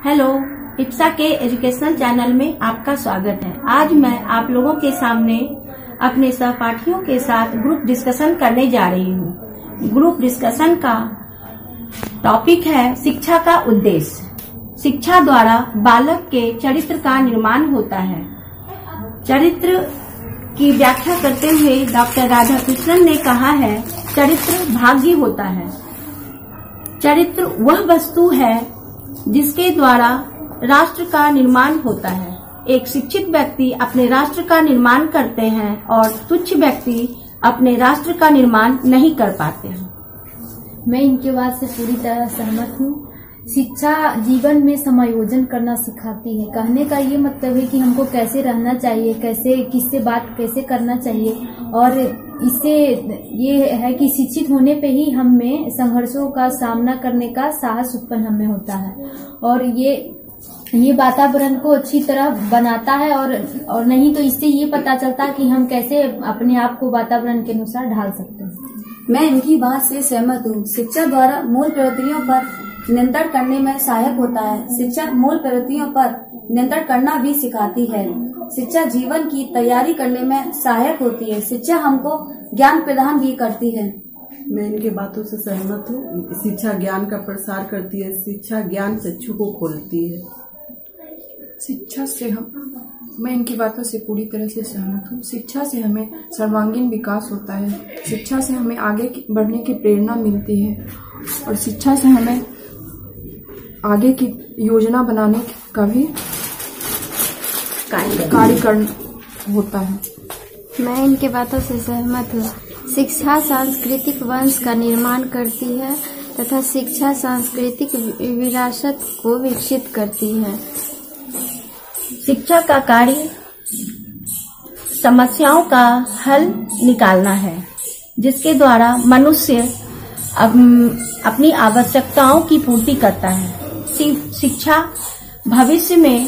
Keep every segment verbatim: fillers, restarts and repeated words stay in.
Hello, Ipsa के educational channel में आपका स्वागत है। आज मैं आप लोगों के सामने अपने सहपाठियों के साथ ग्रुप डिस्कशन करने जा रही हूँ। ग्रुप डिस्कशन का टॉपिक है शिक्षा का उद्देश्य। शिक्षा द्वारा बालक के चरित्र का निर्माण होता है। चरित्र की व्याख्या करते हुए डॉक्टर राधाकृष्णन ने कहा है, चरित्र भाग्य होता है। चरित्र वह वस्तु है जिसके द्वारा राष्ट्र का निर्माण होता है। एक शिक्षित व्यक्ति अपने राष्ट्र का निर्माण करते हैं और तुच्छ व्यक्ति अपने राष्ट्र का निर्माण नहीं कर पाते हैं। मैं इनके बात से पूरी तरह सहमत हूँ। शिक्षा जीवन में समायोजन करना सिखाती है। कहने का ये मतलब है कि हमको कैसे रहना चाहिए, कैसे किससे बात कैसे करना चाहिए, और इससे ये है कि शिक्षित होने पे ही हम में संघर्षों का सामना करने का साहस उत्पन्न हमें होता है, और ये ये वातावरण को अच्छी तरह बनाता है, और और नहीं तो इससे ये पता चलता है कि हम कैसे अपने आप को वातावरण के अनुसार ढाल सकते हैं। मैं इनकी बात से सहमत हूँ। शिक्षा द्वारा मूल प्रवृत्तियों पर नियंत्रण करने में सहायक होता है। शिक्षा मूल प्रवृत्तियों पर नियंत्रण करना भी सिखाती है। शिक्षा जीवन की तैयारी करने में सहायक होती है। शिक्षा हमको ज्ञान प्रदान भी करती है। मैं इनके बातों से सहमत हूँ। शिक्षा ज्ञान का प्रसार करती है। शिक्षा ज्ञान चक्षु को खोलती है। शिक्षा से हम मैं इनकी बातों से पूरी तरह से सहमत हूँ। शिक्षा से हमें सर्वांगीण विकास होता है। शिक्षा से हमें आगे बढ़ने की प्रेरणा मिलती है, और शिक्षा से हमें आगे की योजना बनाने का भी कार्य करना होता है। मैं इनके बातों से सहमत हूँ। शिक्षा सांस्कृतिक वंश का निर्माण करती है तथा शिक्षा सांस्कृतिक विरासत को विकसित करती है। शिक्षा का कार्य समस्याओं का हल निकालना है, जिसके द्वारा मनुष्य अपनी आवश्यकताओं की पूर्ति करता है। शिक्षा भविष्य में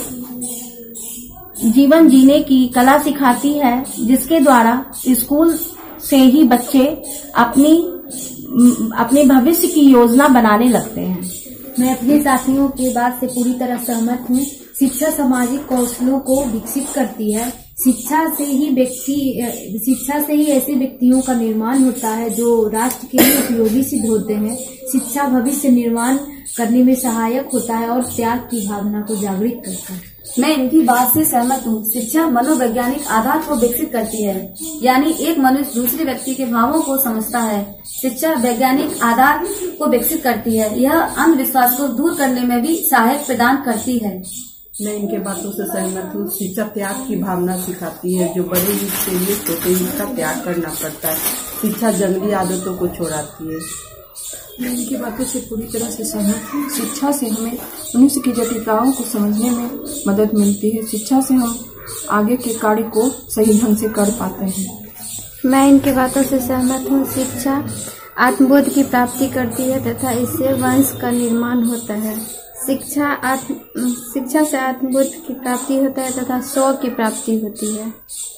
जीवन जीने की कला सिखाती है, जिसके द्वारा स्कूल से ही बच्चे अपनी अपने भविष्य की योजना बनाने लगते हैं। मैं अपने साथियों के बात से पूरी तरह सहमत हूँ। शिक्षा सामाजिक कौशलों को विकसित करती है। शिक्षा से ही व्यक्ति शिक्षा से ही ऐसे व्यक्तियों का निर्माण होता है जो राष्ट्र के लिए उपयोगी सिद्ध होते हैं। शिक्षा भविष्य निर्माण करने में सहायक होता है और त्याग की भावना को जागृत करता है। मैं इनकी बात से सहमत हूँ। शिक्षा मनोवैज्ञानिक आधार को विकसित करती है, यानी एक मनुष्य दूसरे व्यक्ति के भावों को समझता है। शिक्षा वैज्ञानिक आधार को विकसित करती है। यह अंधविश्वास को दूर करने में भी सहायक प्रदान करती है। मैं इनके बातों से सहमत हूँ। शिक्षा त्याग की भावना सिखाती है। जो बड़े युग के लिए छोटे युग का त्याग करना पड़ता है। शिक्षा जंगली आदतों को छोड़ाती है। मैं इनकी बातों से पूरी तरह से सहमत हूँ। शिक्षा से हमें मनुष्य की जटिलताओं को समझने में मदद मिलती है। शिक्षा से हम आगे के कार्य को सही ढंग से कर पाते हैं। मैं इनकी बातों से सहमत हूँ। शिक्षा आत्मबोध की प्राप्ति करती है तथा इससे वंश का निर्माण होता है। शिक्षा आत्म शिक्षा से आत्मबोध की प्राप्ति होता है तथा स्व की प्राप्ति होती है।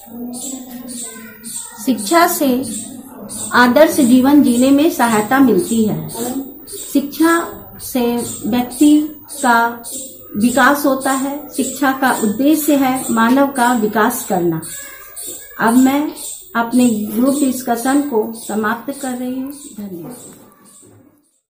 शिक्षा से आदर्श जीवन जीने में सहायता मिलती है। शिक्षा से व्यक्ति का विकास होता है। शिक्षा का उद्देश्य है मानव का विकास करना। अब मैं अपने ग्रुप डिस्कशन को समाप्त कर रही हूँ। धन्यवाद।